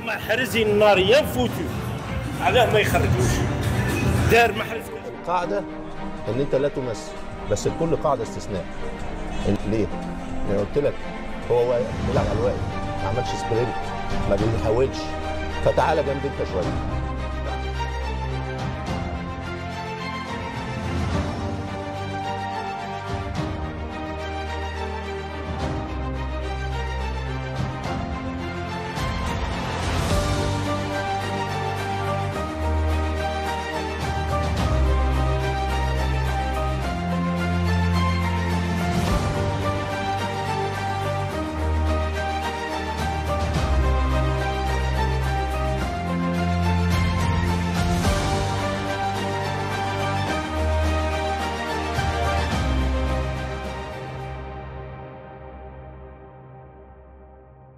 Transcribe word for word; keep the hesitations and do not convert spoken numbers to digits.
محرزين النار ينفوتوا علاه ما يخرجوش. دار محرز. القاعده ان انت لا تمس، بس لكل قاعده استثناء. ليه؟ انا قلت لك هو واقف بيلعب على الواقف، ما عملش سبرنت، ما بيحاولش، فتعالى جنب انت شويه.